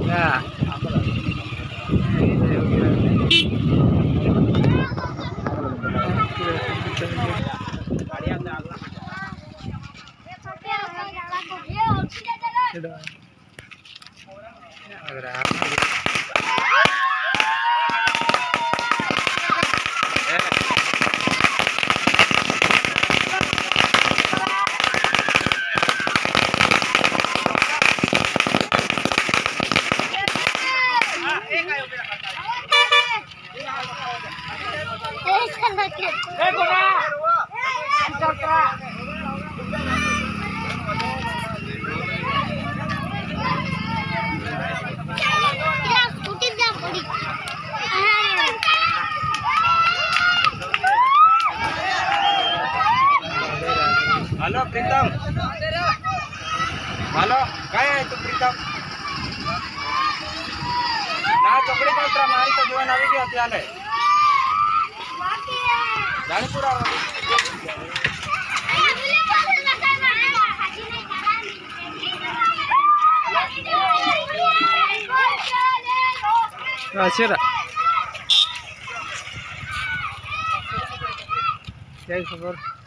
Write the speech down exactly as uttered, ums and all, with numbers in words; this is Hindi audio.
Ya. Halo Pritam. Halo, काय आहे तू प्रीतम? ना चोकड़ी कोत्रा मारी तो जीवन आवी होती आले जाने पूरा Asyik tak? Jadi,